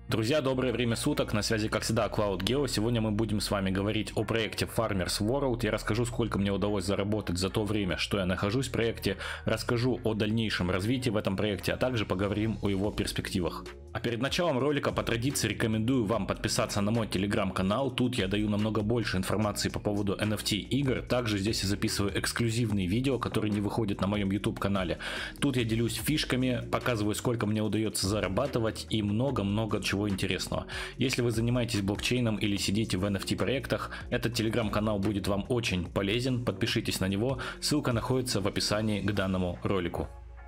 Друзья, доброе время суток, на связи как всегда CloudGeo. Сегодня мы будем с вами говорить о проекте Farmers World. Я расскажу, сколько мне удалось заработать за то время, что я нахожусь в проекте, расскажу о дальнейшем развитии в этом проекте, а также поговорим о его перспективах. А перед началом ролика по традиции рекомендую вам подписаться на мой телеграм-канал. Тут я даю намного больше информации по поводу NFT игр. Также здесь я записываю эксклюзивные видео, которые не выходят на моем YouTube канале. Тут я делюсь фишками, показываю, сколько мне удается зарабатывать и много-много чего интересного. Если вы занимаетесь блокчейном или сидите в NFT проектах, этот телеграм-канал будет вам очень полезен. Подпишитесь на него, ссылка находится в описании к данному ролику.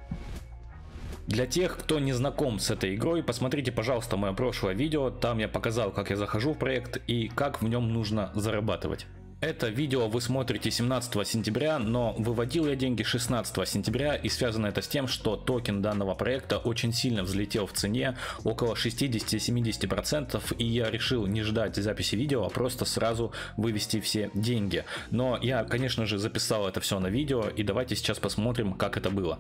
Для тех, кто не знаком с этой игрой, посмотрите, пожалуйста, мое прошлое видео. Там я показал, как я захожу в проект и как в нем нужно зарабатывать. Это видео вы смотрите 17 сентября, но выводил я деньги 16 сентября, и связано это с тем, что токен данного проекта очень сильно взлетел в цене, около 60-70%, и я решил не ждать записи видео, а просто сразу вывести все деньги. Но я, конечно же, записал это все на видео, и давайте сейчас посмотрим, как это было.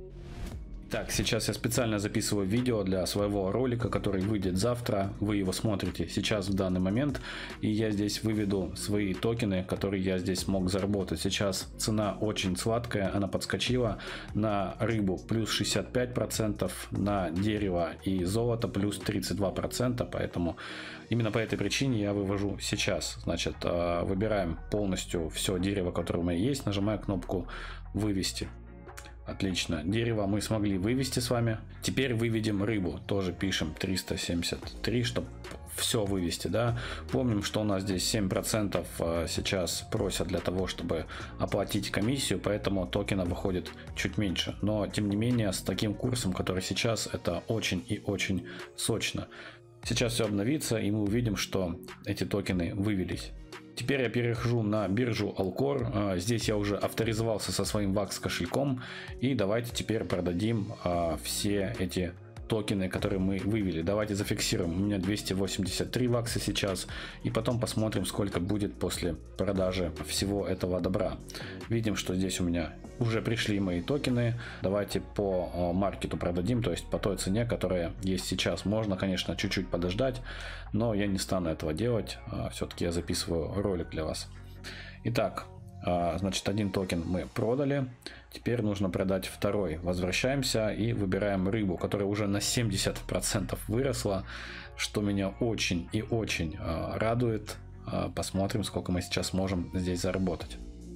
Так, сейчас я специально записываю видео для своего ролика, который выйдет завтра. Вы его смотрите сейчас в данный момент. И я здесь выведу свои токены, которые я здесь смог заработать. Сейчас цена очень сладкая, она подскочила. На рыбу плюс 65%, на дерево и золото плюс 32%. Поэтому именно по этой причине я вывожу сейчас. Значит, выбираем полностью все дерево, которое у меня есть. Нажимаю кнопку «Вывести». Отлично, дерево мы смогли вывести с вами. Теперь выведем рыбу, тоже пишем 373, чтобы все вывести, да. Помним, что у нас здесь 7% сейчас просят для того, чтобы оплатить комиссию, поэтому токена выходит чуть меньше. Но тем не менее, с таким курсом, который сейчас, это очень и очень сочно. Сейчас все обновится, и мы увидим, что эти токены вывелись. Теперь я перехожу на биржу Alcor. Здесь я уже авторизовался со своим VAX кошельком. И давайте теперь продадим все эти токены, которые мы вывели. Давайте зафиксируем. У меня 283 вакса сейчас. И потом посмотрим, сколько будет после продажи всего этого добра. Видим, что здесь у меня уже пришли мои токены. Давайте по маркету продадим, то есть по той цене, которая есть сейчас. Можно, конечно, чуть-чуть подождать, но я не стану этого делать. Все-таки я записываю ролик для вас. Итак, значит, один токен мы продали. Теперь нужно продать второй. Возвращаемся и выбираем рыбу, которая уже на 70% выросла, что меня очень и очень радует. Посмотрим, сколько мы сейчас можем здесь заработать.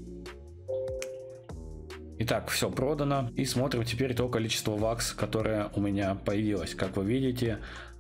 Итак, все продано. И смотрим теперь то количество вакс, которое у меня появилось. Как вы видите,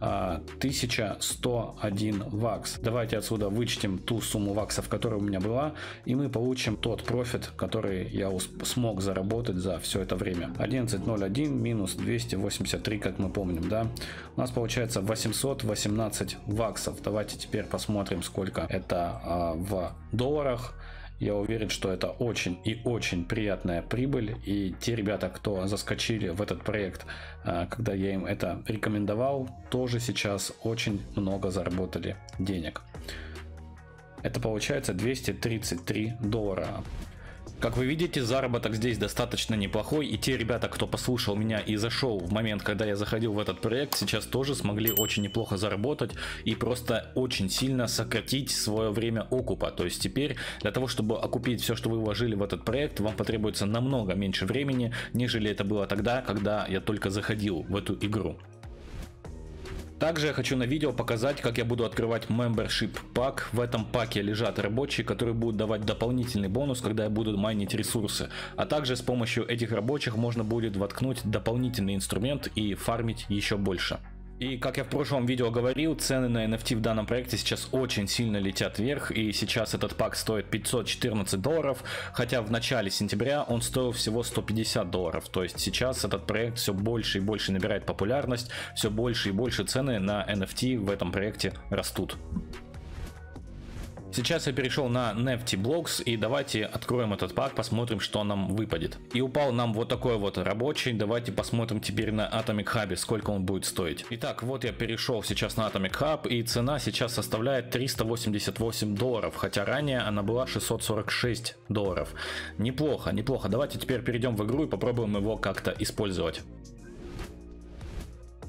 1101 вакс. Давайте отсюда вычтем ту сумму ваксов, которая у меня была, и мы получим тот профит, который я смог заработать за все это время. 11.01 минус 283, как мы помним, да? У нас получается 818 ваксов. Давайте теперь посмотрим, сколько это в долларах. Я уверен, что это очень и очень приятная прибыль. И те ребята, кто заскочили в этот проект, когда я им это рекомендовал, тоже сейчас очень много заработали денег. Это получается 233 доллара. Как вы видите, заработок здесь достаточно неплохой, и те ребята, кто послушал меня и зашел в момент, когда я заходил в этот проект, сейчас тоже смогли очень неплохо заработать и просто очень сильно сократить свое время окупа. То есть теперь для того, чтобы окупить все, что вы вложили в этот проект, вам потребуется намного меньше времени, нежели это было тогда, когда я только заходил в эту игру. Также я хочу на видео показать, как я буду открывать Membership пак. В этом паке лежат рабочие, которые будут давать дополнительный бонус, когда я буду майнить ресурсы. А также с помощью этих рабочих можно будет воткнуть дополнительный инструмент и фармить еще больше. И как я в прошлом видео говорил, цены на NFT в данном проекте сейчас очень сильно летят вверх, и сейчас этот пак стоит 514 долларов, хотя в начале сентября он стоил всего 150 долларов. То есть сейчас этот проект все больше и больше набирает популярность, все больше и больше цены на NFT в этом проекте растут. Сейчас я перешел на Nifty Blocks, и давайте откроем этот пак, посмотрим, что нам выпадет. И упал нам вот такой вот рабочий. Давайте посмотрим теперь на Atomic Hub, сколько он будет стоить. Итак, вот я перешел сейчас на Atomic Hub, и цена сейчас составляет 388 долларов, хотя ранее она была 646 долларов. Неплохо, неплохо. Давайте теперь перейдем в игру и попробуем его как-то использовать.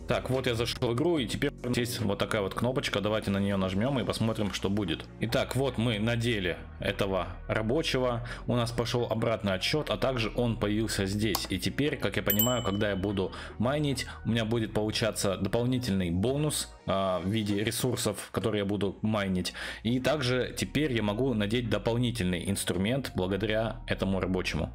Так, вот я зашел в игру, и теперь есть вот такая вот кнопочка, давайте на нее нажмем и посмотрим, что будет. Итак, вот мы надели этого рабочего, у нас пошел обратный отсчет, а также он появился здесь. И теперь, как я понимаю, когда я буду майнить, у меня будет получаться дополнительный бонус в виде ресурсов, которые я буду майнить. И также теперь я могу надеть дополнительный инструмент благодаря этому рабочему.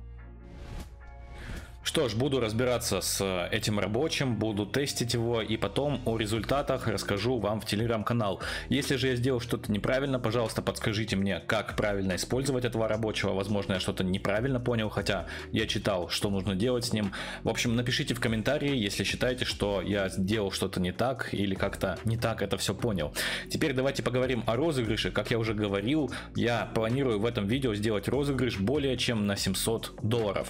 Что ж, буду разбираться с этим рабочим, буду тестить его и потом о результатах расскажу вам в телеграм-канал. Если же я сделал что-то неправильно, пожалуйста, подскажите мне, как правильно использовать этого рабочего. Возможно, я что-то неправильно понял, хотя я читал, что нужно делать с ним. В общем, напишите в комментарии, если считаете, что я сделал что-то не так или как-то не так это все понял. Теперь давайте поговорим о розыгрыше. Как я уже говорил, я планирую в этом видео сделать розыгрыш более чем на $700.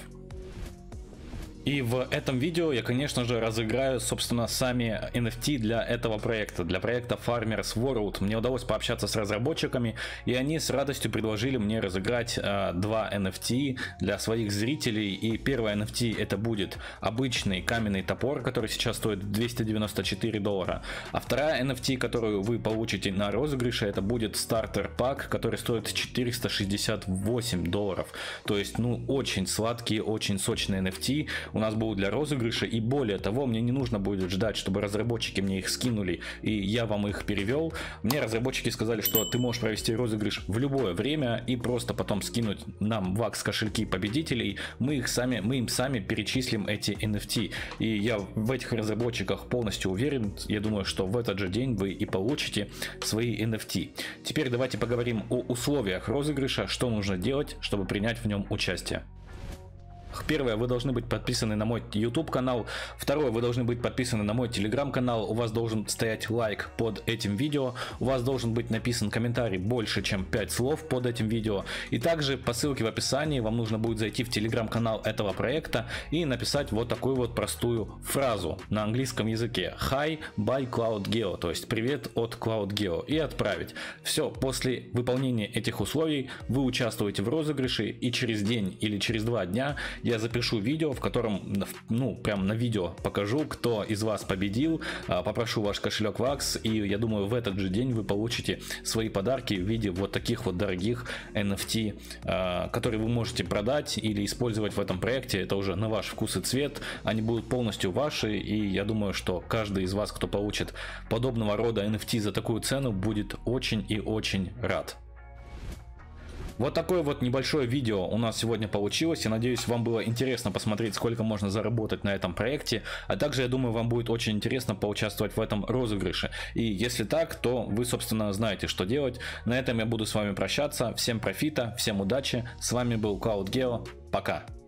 И в этом видео я, конечно же, разыграю, собственно, сами NFT для этого проекта, для проекта Farmers World. Мне удалось пообщаться с разработчиками, и они с радостью предложили мне разыграть два NFT для своих зрителей. И первый NFT это будет обычный каменный топор, который сейчас стоит $294. А вторая NFT, которую вы получите на розыгрыше, это будет стартер пак, который стоит $468. То есть, ну, очень сладкие, очень сочные NFT у нас будут для розыгрыша, и более того, мне не нужно будет ждать, чтобы разработчики мне их скинули и я вам их перевел. Мне разработчики сказали, что ты можешь провести розыгрыш в любое время и просто потом скинуть нам в Wax кошельки победителей, мы им сами перечислим эти NFT. И я в этих разработчиках полностью уверен, я думаю, что в этот же день вы и получите свои NFT. Теперь давайте поговорим о условиях розыгрыша, что нужно делать, чтобы принять в нем участие. Первое, вы должны быть подписаны на мой YouTube канал. Второе, вы должны быть подписаны на мой Telegram канал. У вас должен стоять лайк под этим видео. У вас должен быть написан комментарий больше, чем 5 слов под этим видео. И также по ссылке в описании вам нужно будет зайти в Telegram канал этого проекта и написать вот такую вот простую фразу на английском языке. Hi by CloudGeo, то есть привет от CloudGeo, и отправить. Все, после выполнения этих условий вы участвуете в розыгрыше, и через день или через 2 дня я запишу видео, в котором, ну, прям на видео покажу, кто из вас победил, попрошу ваш кошелек Wax, и я думаю, в этот же день вы получите свои подарки в виде вот таких вот дорогих NFT, которые вы можете продать или использовать в этом проекте. Это уже на ваш вкус и цвет, они будут полностью ваши, и я думаю, что каждый из вас, кто получит подобного рода NFT за такую цену, будет очень и очень рад. Вот такое вот небольшое видео у нас сегодня получилось. Я надеюсь, вам было интересно посмотреть, сколько можно заработать на этом проекте. А также, я думаю, вам будет очень интересно поучаствовать в этом розыгрыше. И если так, то вы, собственно, знаете, что делать. На этом я буду с вами прощаться. Всем профита, всем удачи. С вами был CloudGeo. Пока.